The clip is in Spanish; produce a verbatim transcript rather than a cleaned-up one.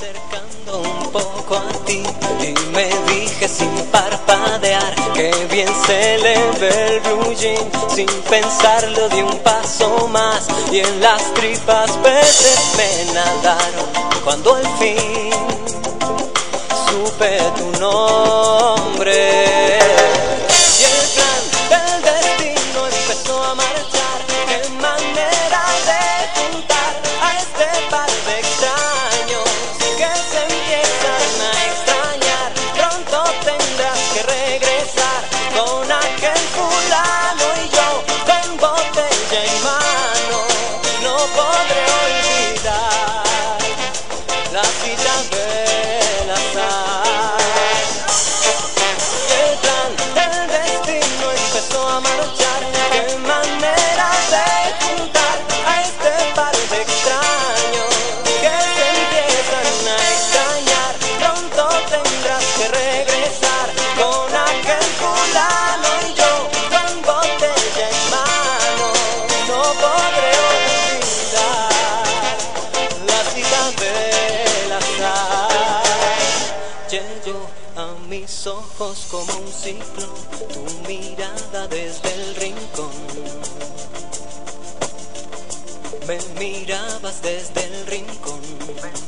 acercando un poco a ti y me dije sin parpadear que bien se le ve el blue jean. Sin pensarlo di un paso más y en las tripas peces me nadaron. Cuando al fin supe tu nombre y el plan del destino empezó a marchar. Qué manera de juntar a este par de extraños que se empiezan a extrañar. Pronto tendrás que regresar con aquel fulano y yo con botella en mano. No podré olvidar la cita del azar. El plan del destino empezó a marchar. Qué manera de juntar a este par de extraños que se empiezan a extrañar. Pronto tendrás que regresar con aquel fulano y yo con botella en mano. No podré olvidar la cita del azar. Llegó a mis ojos como un ciclo tu mirada desde el rincón. Me mirabas desde el rincón.